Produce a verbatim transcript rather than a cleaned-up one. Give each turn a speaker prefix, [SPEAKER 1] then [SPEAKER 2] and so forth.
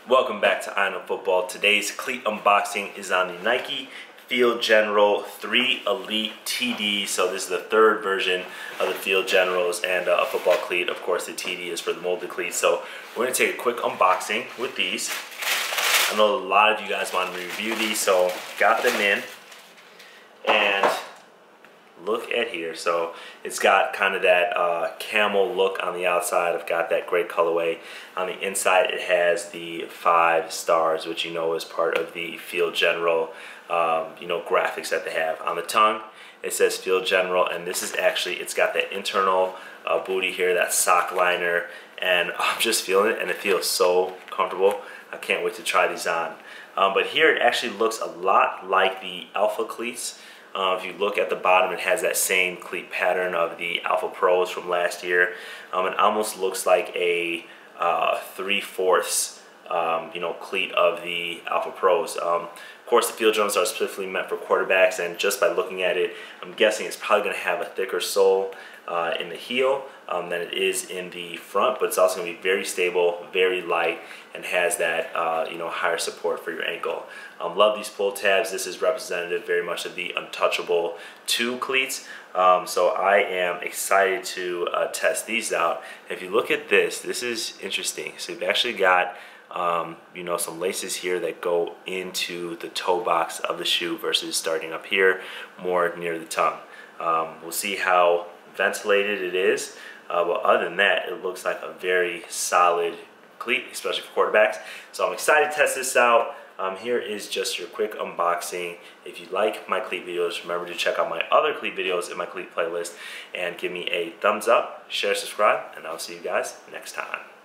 [SPEAKER 1] Welcome back to Eye on Football. Today's cleat unboxing is on the Nike Field General three Elite T D. So this is the third version of the Field Generals and uh, a football cleat. Of course, the T D is for the molded cleat. So we're going to take a quick unboxing with these. I know a lot of you guys want to review these, so got them in. And look at here. So it's got kind of that uh, camel look on the outside. I've got that great colorway. On the inside, it has the five stars, which you know is part of the Field General, um, you know, graphics that they have. On the tongue, it says Field General, and this is actually, it's got that internal uh, booty here, that sock liner, and I'm just feeling it, and it feels so comfortable. I can't wait to try these on. Um, but here, it actually looks a lot like the Alpha cleats. Uh, if you look at the bottom, it has that same cleat pattern of the Alpha Pros from last year. Um, it almost looks like a uh, three-fourths um, you know, cleat of the Alpha Pros. Um, of course, the Field Generals are specifically meant for quarterbacks, and just by looking at it, I'm guessing it's probably going to have a thicker sole uh, in the heel um, than it is in the front, but it's also going to be very stable, very light, and has that uh, you know, higher support for your ankle. Um, love these pull tabs. This is representative very much of the Untouchable two cleats. Um, so I am excited to uh, test these out. If you look at this, this is interesting. So you've actually got um, you know, some laces here that go into the toe box of the shoe versus starting up here more near the tongue. Um, we'll see how ventilated it is, uh, but other than that, it looks like a very solid cleat, especially for quarterbacks. So I'm excited to test this out. Um, here is just your quick unboxing. If you like my cleat videos, remember to check out my other cleat videos in my cleat playlist and give me a thumbs up, share, subscribe, and I'll see you guys next time.